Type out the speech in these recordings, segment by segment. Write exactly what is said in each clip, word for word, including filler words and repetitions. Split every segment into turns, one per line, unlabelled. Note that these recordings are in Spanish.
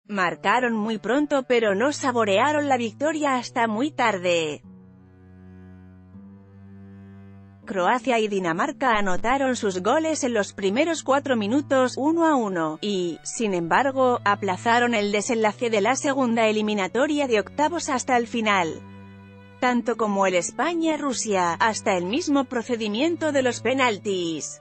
Marcaron muy pronto pero no saborearon la victoria hasta muy tarde. Croacia y Dinamarca anotaron sus goles en los primeros cuatro minutos, uno a uno, y, sin embargo, aplazaron el desenlace de la segunda eliminatoria de octavos hasta el final. Tanto como el España-Rusia, hasta el mismo procedimiento de los penaltis.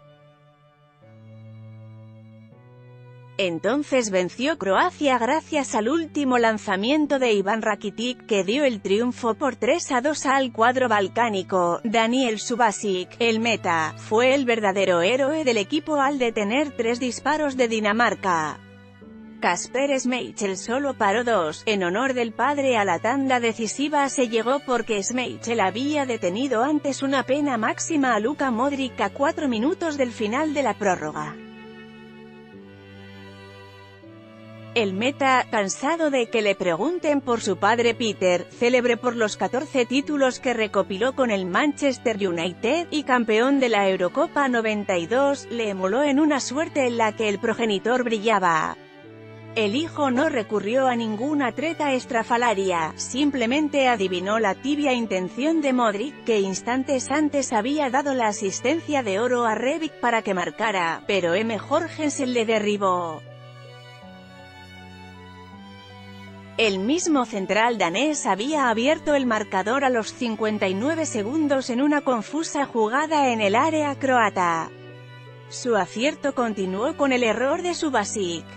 Entonces venció Croacia gracias al último lanzamiento de Ivan Rakitic, que dio el triunfo por tres a dos al cuadro balcánico. Daniel Subasic, el meta, fue el verdadero héroe del equipo al detener tres disparos de Dinamarca. Kasper Schmeichel solo paró dos. En honor del padre a la tanda decisiva se llegó porque Schmeichel había detenido antes una pena máxima a Luka Modric a cuatro minutos del final de la prórroga. El meta, cansado de que le pregunten por su padre Peter, célebre por los catorce títulos que recopiló con el Manchester United, y campeón de la Eurocopa noventa y dos, le emuló en una suerte en la que el progenitor brillaba. El hijo no recurrió a ninguna treta estrafalaria, simplemente adivinó la tibia intención de Modric, que instantes antes había dado la asistencia de oro a Rebic para que marcara, pero M. Jorgensen le derribó. El mismo central danés había abierto el marcador a los cincuenta y nueve segundos en una confusa jugada en el área croata. Su acierto continuó con el error de Subasic.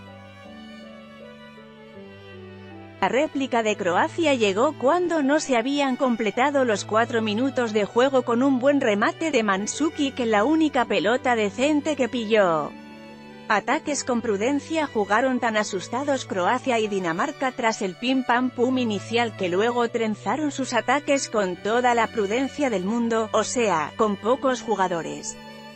La réplica de Croacia llegó cuando no se habían completado los cuatro minutos de juego con un buen remate de Mandzukic en la única pelota decente que pilló. Ataques con prudencia jugaron tan asustados Croacia y Dinamarca tras el pim-pam-pum inicial que luego trenzaron sus ataques con toda la prudencia del mundo, o sea, con pocos jugadores.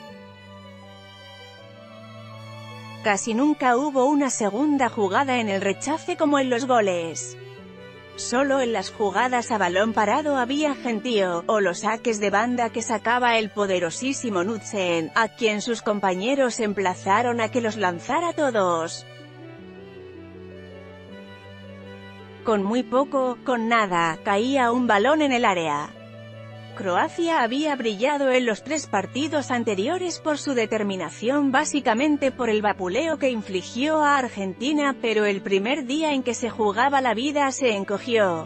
Casi nunca hubo una segunda jugada en el rechace como en los goles. Solo en las jugadas a balón parado había gentío, o los saques de banda que sacaba el poderosísimo Knudsen, a quien sus compañeros emplazaron a que los lanzara todos. Con muy poco, con nada, caía un balón en el área. Croacia había brillado en los tres partidos anteriores por su determinación, básicamente por el vapuleo que infligió a Argentina, pero el primer día en que se jugaba la vida se encogió.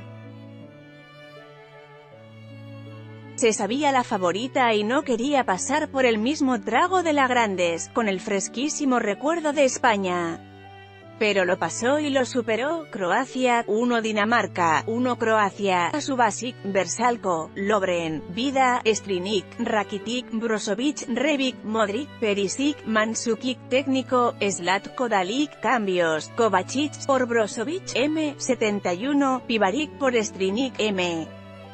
Se sabía la favorita y no quería pasar por el mismo trago de la Grandes, con el fresquísimo recuerdo de España. Pero lo pasó y lo superó. Croacia, uno Dinamarca, uno Croacia, Subasic, Vrsaljko, Lovren, Vida, Strinic, Rakitic, Brozovic, Rebic, Modric, Perisic, Mandzukic, técnico, Zlatko Dalic, cambios, Kovacic, por Brozovic, M, setenta y uno, Pivaric por Strinic, M.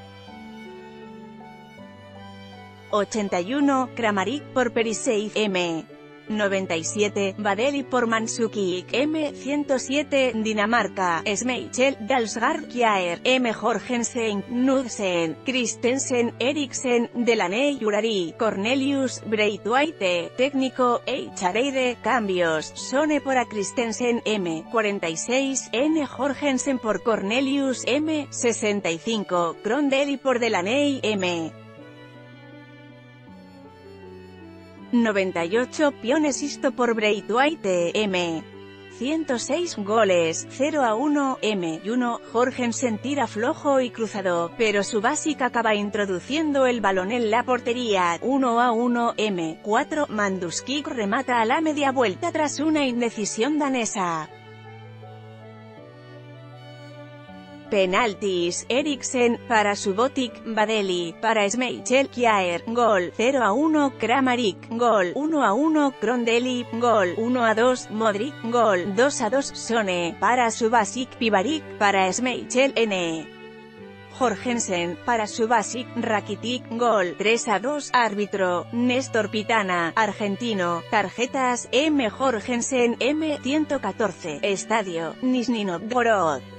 ochenta y uno, Kramaric por Perisic, M. noventa y siete, Badeli por Mandzukic, M. ciento siete, Dinamarca, Schmeichel, Dalsgaard Kjaer, M. Jorgensen, Knudsen, Christensen, Eriksen, Delaney Jurari, Cornelius, Braithwaite, técnico, Eichareide, cambios, Sone por a Christensen, M. cuarenta y seis, N. Jorgensen por Cornelius, M. sesenta y cinco, Krondeli por Delaney, M. noventa y ocho, Pionesisto por Braithwaite, M. ciento seis, goles, cero a uno, M. y uno, Jorgensen tira flojo y cruzado, pero Subasic acaba introduciendo el balón en la portería, uno a uno, M. cuatro, Mandzukic remata a la media vuelta tras una indecisión danesa. Penaltis, Eriksen, para Subotic, Badeli, para Schmeichel, Kjaer, gol, cero a uno, Kramaric, gol, uno a uno, Krondeli, gol, uno a dos, Modric, gol, dos a dos, Sone, para Subasic, Pivaric, para Schmeichel, N. Jorgensen, para Subasic, Rakitic, gol, tres a dos, árbitro, Néstor Pitana, argentino, tarjetas, M. Jorgensen, M. ciento catorce, estadio, Nizhny Novgorod.